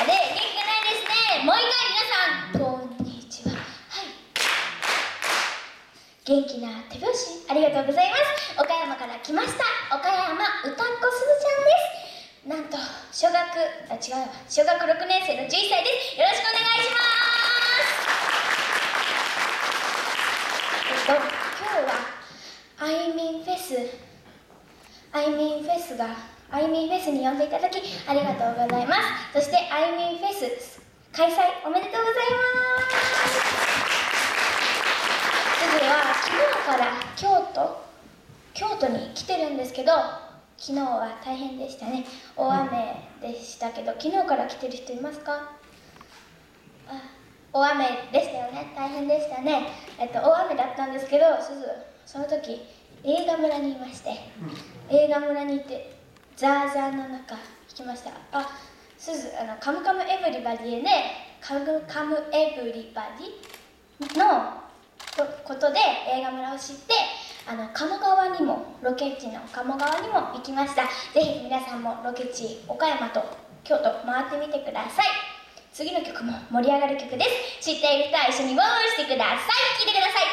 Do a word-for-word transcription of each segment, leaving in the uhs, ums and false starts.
あれ、元気がないですね。もう一回皆さん、こんにちは。はい。元気な手拍子、ありがとうございます。岡山から来ました。岡山歌っ子すずちゃんです。なんと、小学、あ、違うわ。小学ろくねん生のじゅっさいです。よろしくお願いします。えっと、今日は、あいみんフェス、あいみんフェスが、あいみんフェスに呼んでいただきありがとうございます。そしてあいみんフェス開催おめでとうございます。すずは昨日から京都京都に来てるんですけど、昨日は大変でしたね。大雨でしたけど、昨日から来てる人いますか？あ、大雨でしたよね。大変でしたね。えっと大雨だったんですけど、すずその時映画村にいまして、映画村にいてザーザーの中行きました。あ、すず、あのカムカムエヴリバディへね、カムカムエヴリバディのことで映画村を知って、あの鴨川にも、ロケ地の鴨川にも行きました。ぜひ皆さんもロケ地岡山と京都回ってみてください。次の曲も盛り上がる曲です。知っている人は一緒にウォーしてください。聴いてください。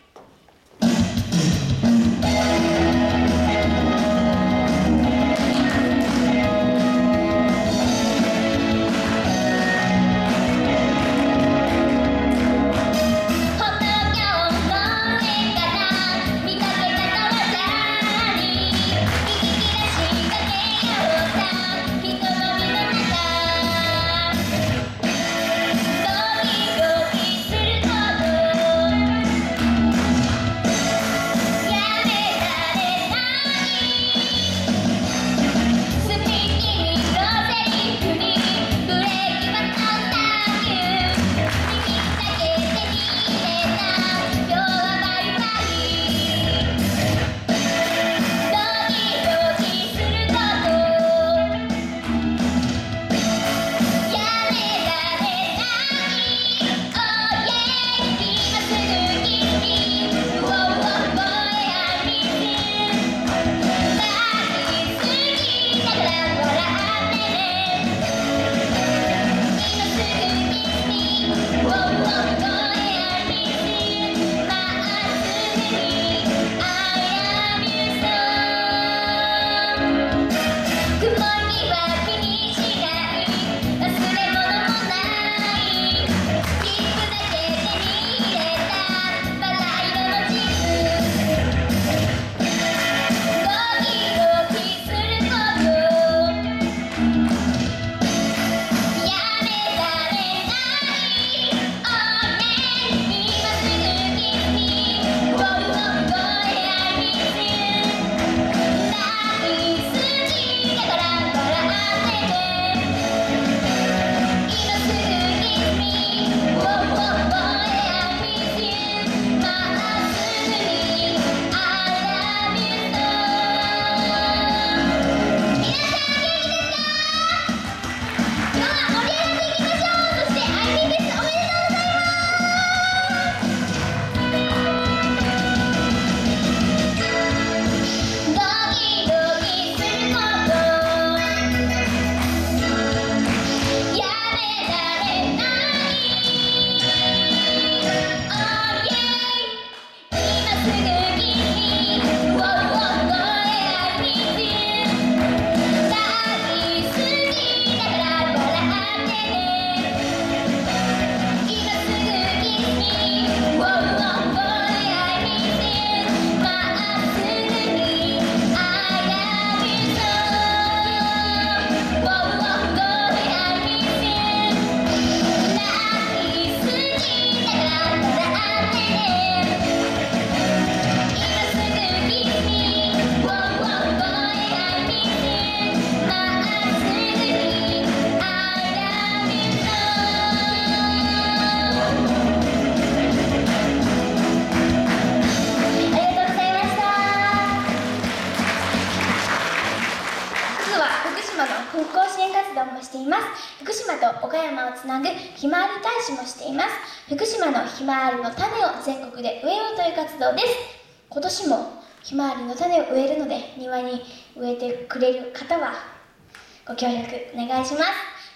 復興支援活動もしています。福島と岡山をつなぐひまわり大使もしています。福島のひまわりの種を全国で植えようという活動です。今年もひまわりの種を植えるので、庭に植えてくれる方はご協力お願いします。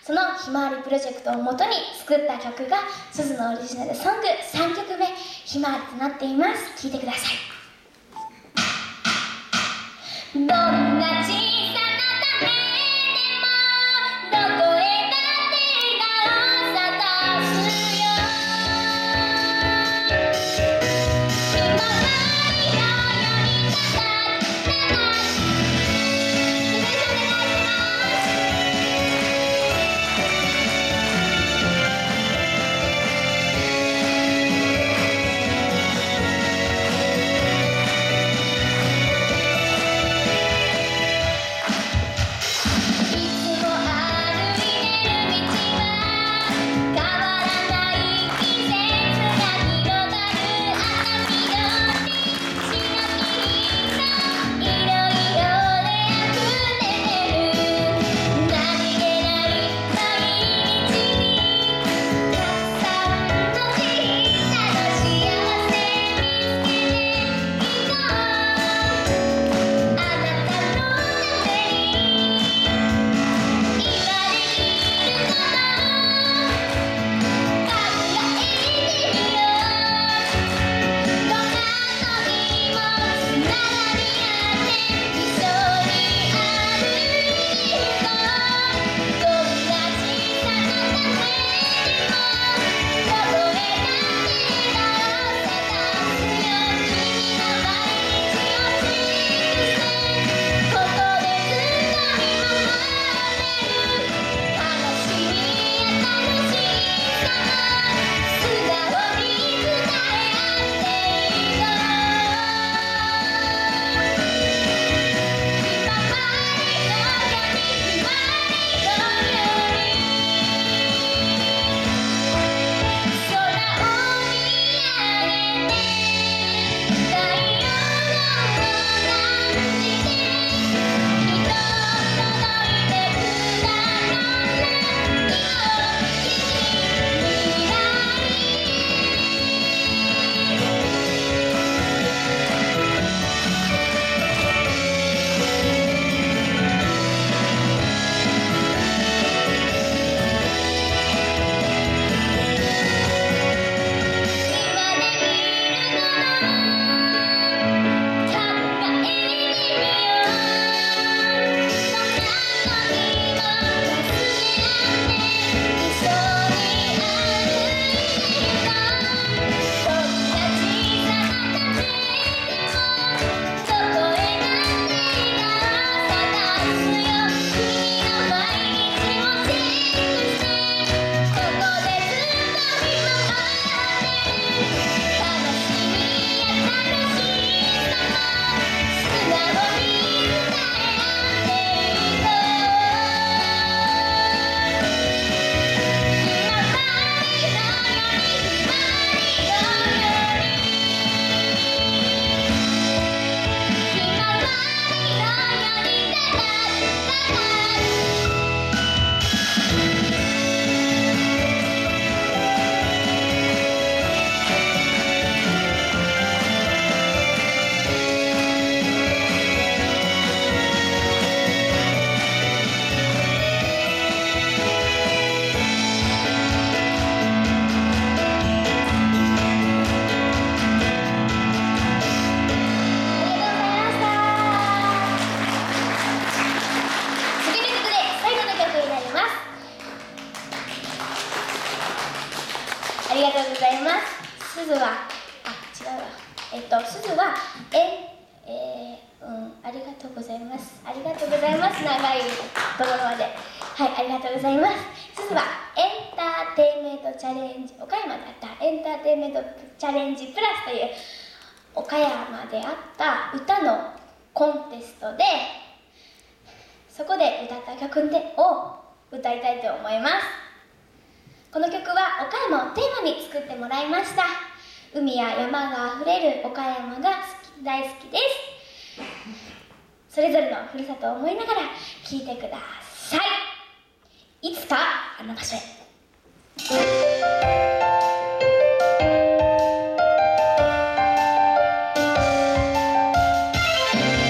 そのひまわりプロジェクトをもとに作った曲がすずのオリジナルソングさんきょくめ「ひまわり」となっています。聴いてください。どんな小さな種でもどこへだって顔を咲かすよ。ひまわりのようにたたたたありがとうございます。すずは、あ、違うわ。えっと、すずは、え、えー、うん、ありがとうございます。ありがとうございます。長いところまで。はい、ありがとうございます。すずは、エンターテインメントチャレンジ、岡山であったエンターテインメントチャレンジプラスという、岡山であった歌のコンテストで、そこで歌った曲を歌いたいと思います。この曲は岡山をテーマに作ってもらいました。海や山があふれる岡山が好き大好きです。それぞれのふるさとを思いながら聴いてください。いつかあの場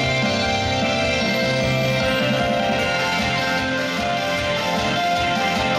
所へ。「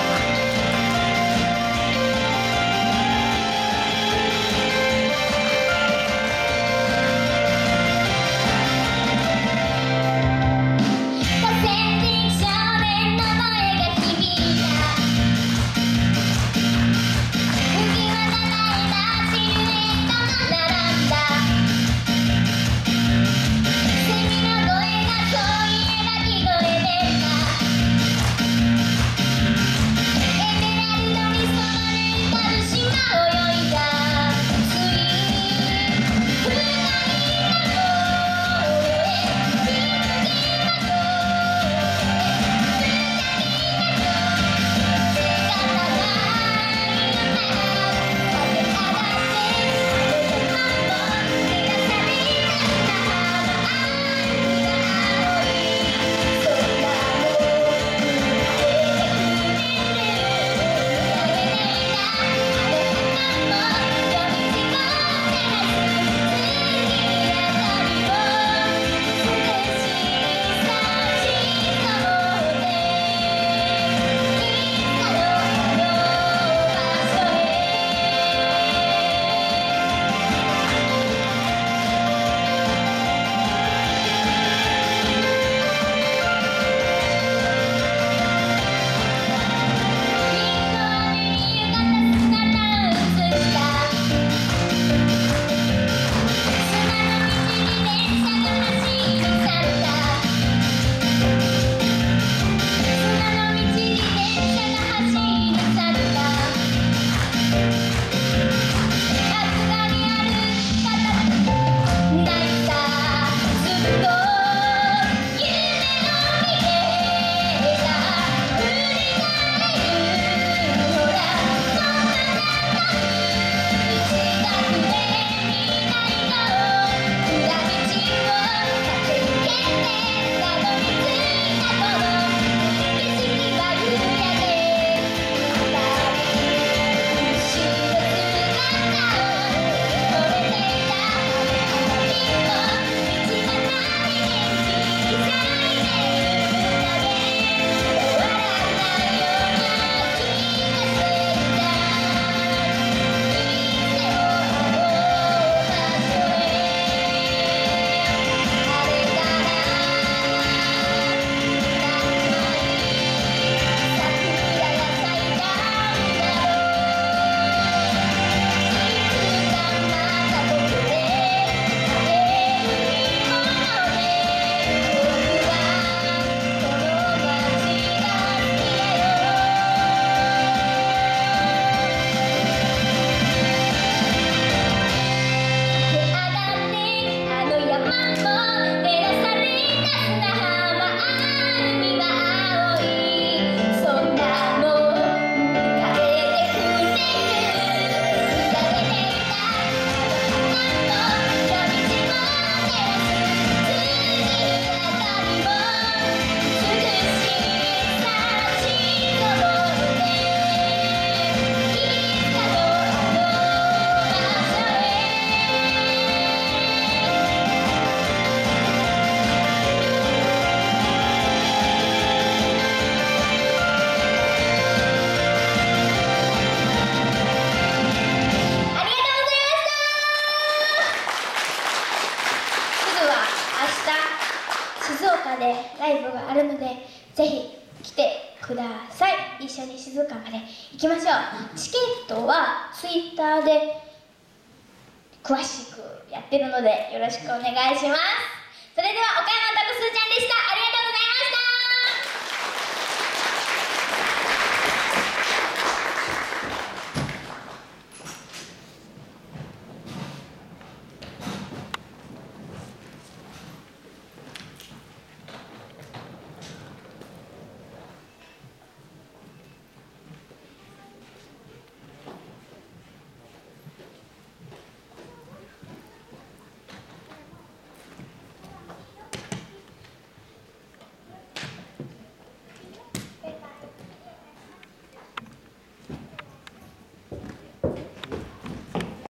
一緒に静岡まで行きましょう。チケットはツイッターで詳しくやってるのでよろしくお願いします。それでは岡山タクスチャンネル